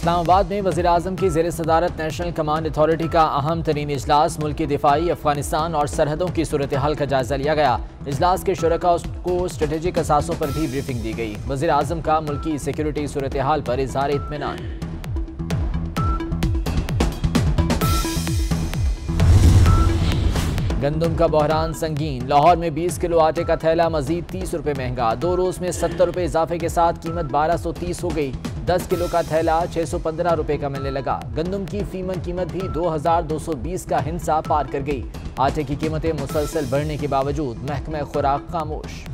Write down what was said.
इस्लामाबाद में वज़ीर आज़म की ज़ेर सदारत नेशनल कमांड अथॉरिटी का अहम तरीन इजलास मुल्की दिफाई, अफगानिस्तान और सरहदों की सूरत हाल का जायजा लिया गया। इजलास के शुरका को स्ट्रेटेजिक असासों पर भी ब्रीफिंग दी गई। वज़ीर आज़म का मुल्की सिक्योरिटी सूरत हाल पर इज़हार इत्मीनान। गंदम का बहरान संगीन, लाहौर में 20 किलो आटे का थैला मजीद 30 रुपये महंगा। 2 रोज में 70 रुपये इजाफे के साथ कीमत 1230 हो गई। 10 किलो का थैला 615 रुपये का मिलने लगा। गंदम की फीमन कीमत भी 2220 का हिंसा पार कर गई। आटे की कीमतें मुसलसल बढ़ने के बावजूद महकमा खुराक खामोश।